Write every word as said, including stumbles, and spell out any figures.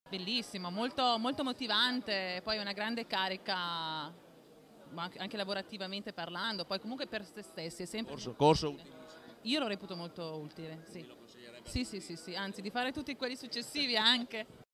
Bellissimo, molto, molto motivante, poi una grande carica ma anche lavorativamente parlando, poi comunque per se stessi è sempre Corso, molto corso utile. Io lo reputo molto utile, sì. Sì, sì, sì, sì, anzi di fare tutti quelli successivi anche.